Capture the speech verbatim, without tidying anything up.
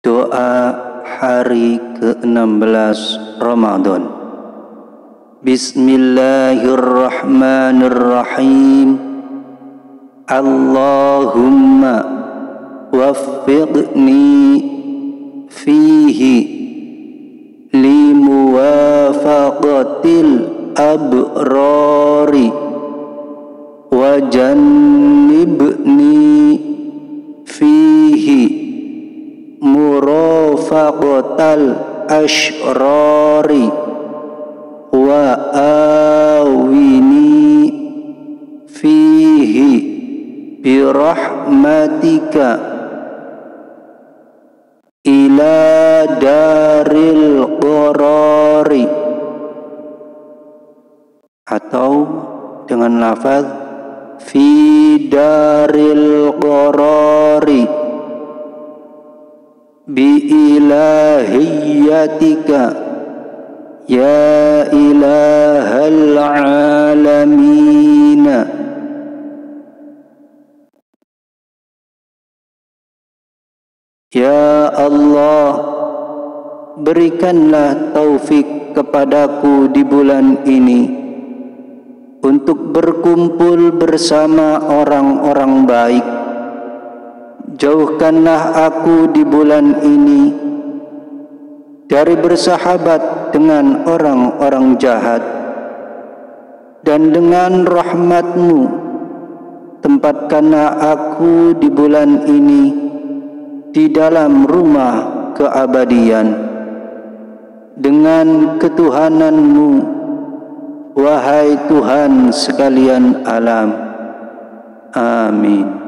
Doa hari ke-enam belas Ramadan. Bismillahirrahmanirrahim. Allahumma waffiqni fihi limuwafaqatil abrari wa jannibni fihi murafaqatal asyrari wa awini fihi birahmatika ila daril qarari, atau dengan lafaz fi daril qarari bi ilahiyatika ya ilahal alamin. Ya Allah, berikanlah taufik kepadaku di bulan ini untuk berkumpul bersama orang-orang baik. Jauhkanlah aku di bulan ini dari bersahabat dengan orang-orang jahat, dan dengan rahmat-Mu tempatkanlah aku di bulan ini di dalam rumah keabadian dengan ketuhanan-Mu, wahai Tuhan sekalian alam. Amin.